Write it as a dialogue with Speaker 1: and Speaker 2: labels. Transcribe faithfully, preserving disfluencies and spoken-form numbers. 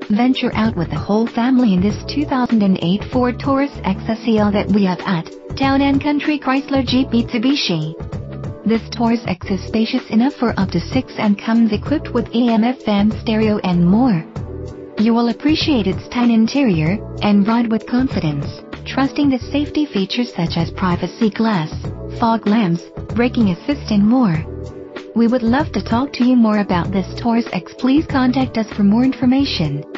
Speaker 1: Venture out with the whole family in this two thousand eight Ford Taurus X S E L that we have at Town and Country Chrysler-Jeep-Mi Mitsubishi. This Taurus X is spacious enough for up to six and comes equipped with A M F M stereo and more. You will appreciate its tan interior and ride with confidence, trusting the safety features such as privacy glass, fog lamps, braking assist and more. We would love to talk to you more about this Taurus X. Please contact us for more information.